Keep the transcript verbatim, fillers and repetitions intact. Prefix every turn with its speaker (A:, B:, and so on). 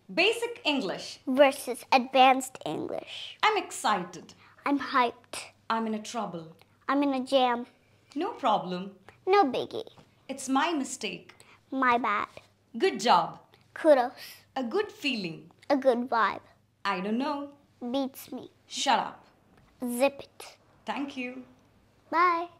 A: Basic English
B: versus Advanced English.
A: I'm excited.
B: I'm hyped.
A: I'm in a trouble.
B: I'm in a jam.
A: No problem.
B: No biggie.
A: It's my mistake.
B: My bad.
A: Good job.
B: Kudos.
A: A good feeling.
B: A good vibe.
A: I don't know.
B: Beats me.
A: Shut up.
B: Zip it.
A: Thank you.
B: Bye.